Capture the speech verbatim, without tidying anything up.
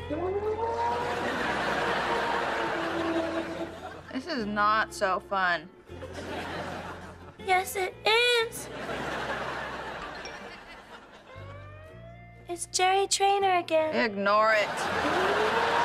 This is not so fun. Yes, it is. It's Jerry Trainer again. Ignore it.